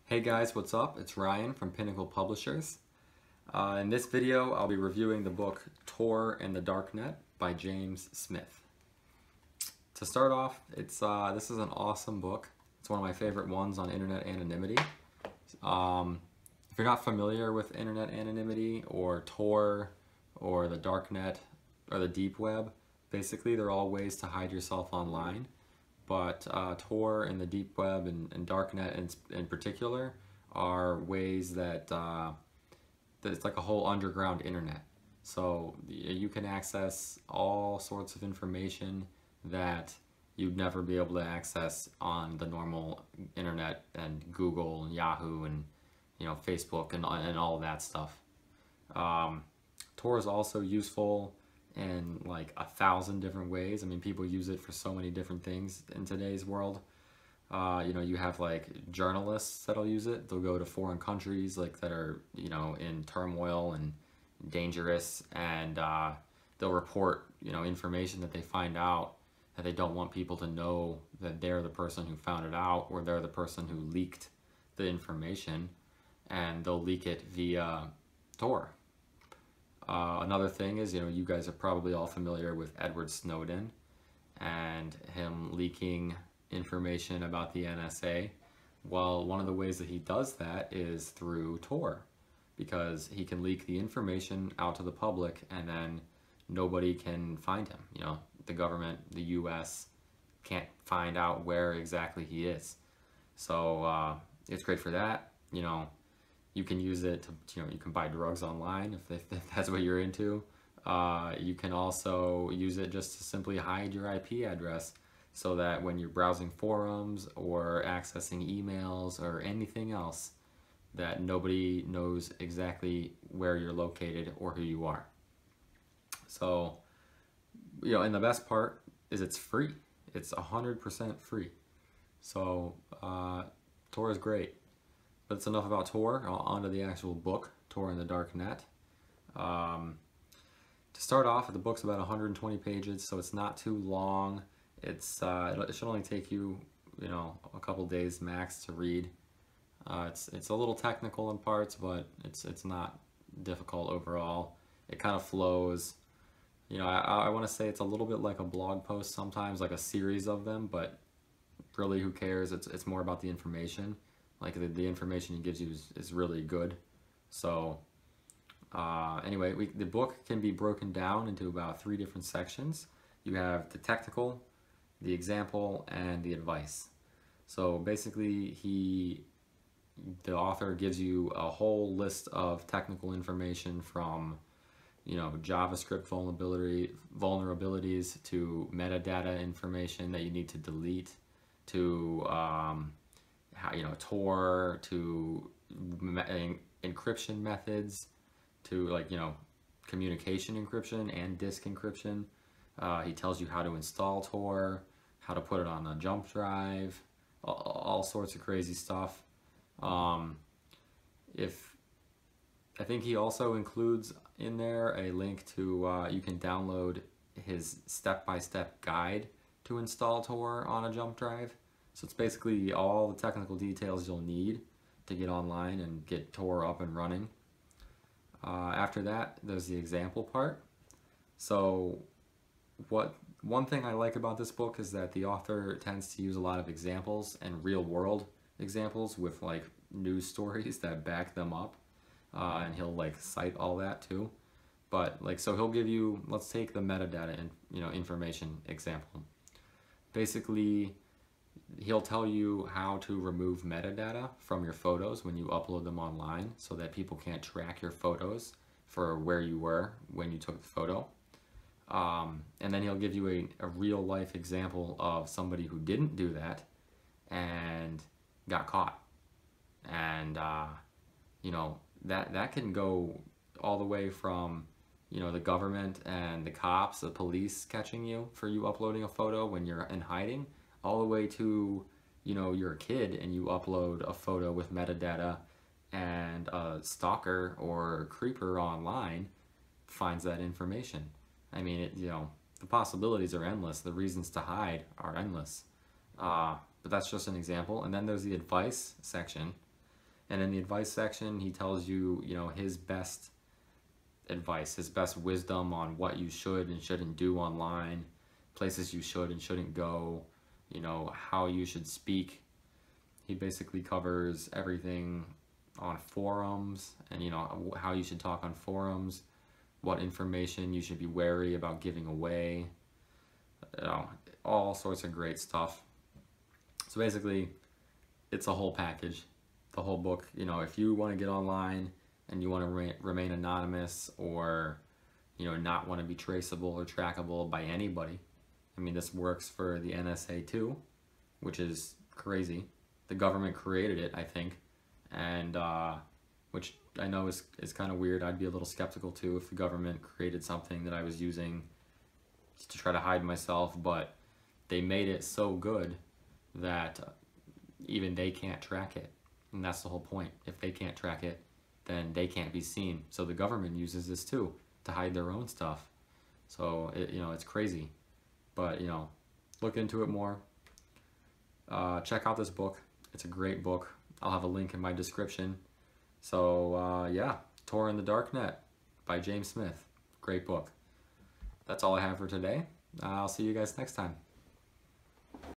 Hey guys, what's up? It's Ryan from Pinnacle Publishers. In this video, I'll be reviewing the book Tor and The Darknet by James Smith. To start off, this is an awesome book. It's one of my favorite ones on internet anonymity. If you're not familiar with internet anonymity or Tor or the Darknet or the deep web, basically they're all ways to hide yourself online. But Tor and the deep web and Darknet in particular are ways that it's like a whole underground internet. So you can access all sorts of information that you'd never be able to access on the normal internet and Google and Yahoo and Facebook and all that stuff. Tor is also useful in like 1,000 different ways. I mean, people use it for so many different things in today's world. You have like journalists that'll use it. They'll go to foreign countries like that are in turmoil and dangerous, and they'll report information that they find out that they don't want people to know that they're the person who found it out or they're the person who leaked the information, and they'll leak it via Tor. Another thing is, you guys are probably all familiar with Edward Snowden and him leaking information about the NSA. Well, one of the ways that he does that is through Tor, because he can leak the information out to the public and then nobody can find him. The government, the US, can't find out where exactly he is. So it's great for that. You can use it to, you can buy drugs online if that's what you're into. You can also use it just to simply hide your IP address so that when you're browsing forums or accessing emails or anything else, that nobody knows exactly where you're located or who you are. So, and the best part is it's free. It's 100% free. So, Tor is great. But it's enough about Tor. On to the actual book, Tor and the Darknet. To start off, the book's about 120 pages, so it's not too long. It should only take you, a couple days max to read. It's a little technical in parts, but it's not difficult overall. It kind of flows. I want to say it's a little bit like a blog post sometimes, like a series of them, but really who cares? It's more about the information. Like the information he gives you is really good. So anyway, the book can be broken down into about 3 different sections. You have the technical, the example, and the advice. So basically the author gives you a whole list of technical information from JavaScript vulnerabilities to metadata information that you need to delete to Tor, to encryption methods, to communication encryption and disk encryption. He tells you how to install Tor, how to put it on a jump drive, all sorts of crazy stuff. I think he also includes in there a link to you can download his step-by-step guide to install Tor on a jump drive. So it's basically all the technical details you'll need to get online and get Tor up and running. After that, there's the example part. So one thing I like about this book is that the author tends to use a lot of examples and real-world examples with like news stories that back them up, and he'll cite all that too. But so he'll give you, let's take the metadata and information example. Basically, he'll tell you how to remove metadata from your photos when you upload them online so that people can't track your photos for where you were when you took the photo. And then he'll give you a real life example of somebody who didn't do that and got caught. And that can go all the way from the government and the cops, the police catching you for you uploading a photo when you're in hiding, all the way to you're a kid and you upload a photo with metadata and a stalker or creeper online finds that information. I mean, the possibilities are endless. The reasons to hide are endless. But that's just an example. And then there's the advice section. And in the advice section, he tells you, you know, his best advice, his best wisdom on what you should and shouldn't do online, places you should and shouldn't go, you know, how you should speak. He basically covers everything on forums and, you know, how you should talk on forums, what information you should be wary about giving away, you know, all sorts of great stuff. So basically, it's a whole package, the whole book. You know, if you want to get online and you want to remain anonymous, or, you know, not want to be traceable or trackable by anybody, I mean, this works for the NSA too, which is crazy. The government created it, I think, and which I know is kind of weird. I'd be a little skeptical too if the government created something that I was using to try to hide myself, but they made it so good that even they can't track it. And that's the whole point. If they can't track it, then they can't be seen. So the government uses this too to hide their own stuff. So you know, it's crazy. But, you know, look into it more. Check out this book. It's a great book. I'll have a link in my description. So yeah, Tor and The Darknet by James Smith. Great book. That's all I have for today. I'll see you guys next time.